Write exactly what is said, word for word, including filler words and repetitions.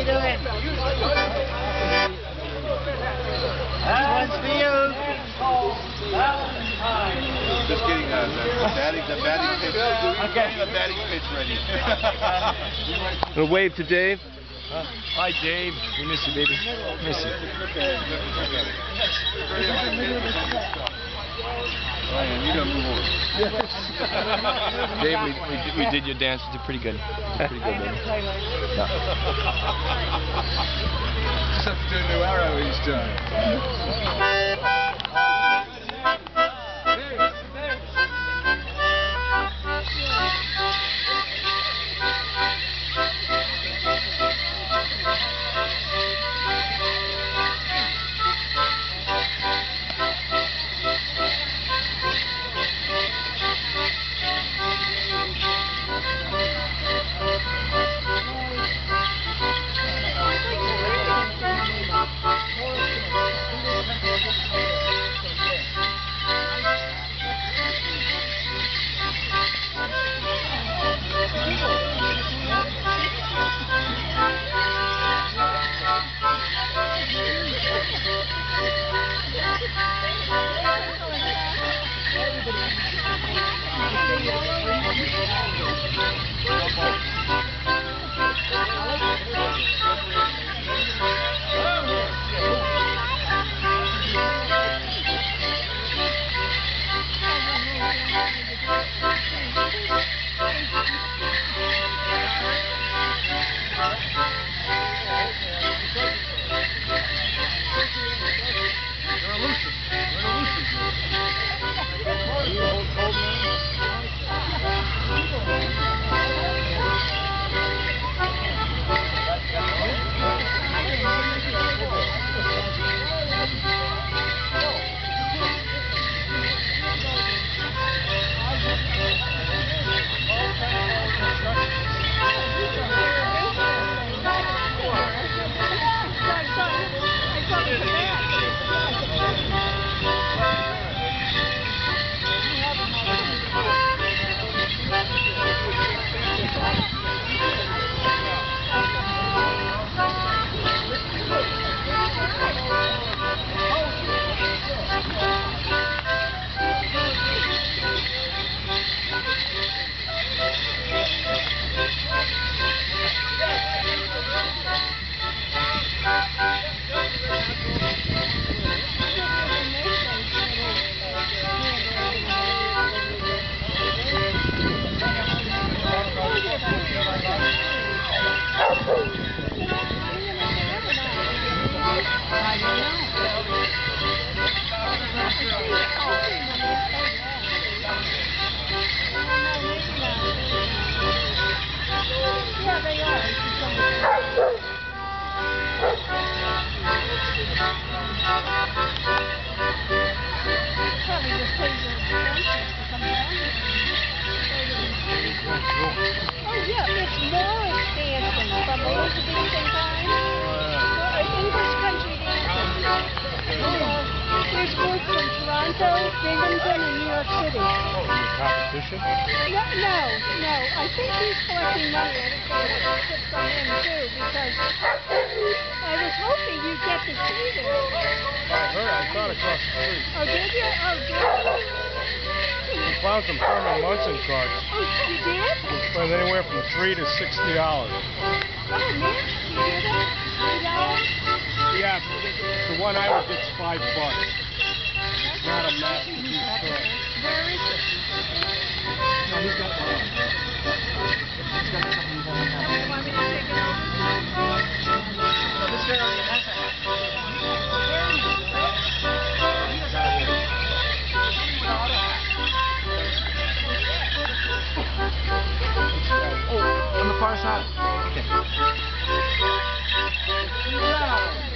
you doing? That one's for you. Just getting uh, the, the batting, the batting pitch. Okay. The batting pitch ready. A wave to Dave. Huh? Hi, Dave. We miss you, baby. Miss you. Ryan, you gotta move on. Dave, we, we, we did your dance. You did pretty good. You did pretty good, baby. No. Just have to do a new arrow each time. Binghamton in New York City. Oh, in the competition? No, no, no. I think he's collecting money. I think they would put some in too, because I was hoping you'd get to see this. I heard, I saw it across the street. Oh, did you? Oh, did you? We found some permanent Munson cards. Oh, you did? We spend anywhere from three to sixty dollars. Oh, man, you did it? Three dollars? Yeah, the one I would get's five bucks. It's not a masterpiece card. Where is it? No, he's got one. He's got something he doesn't have. You want me to take it over? No, this guy already has a hat. Oh, on the far side. Okay. Yeah.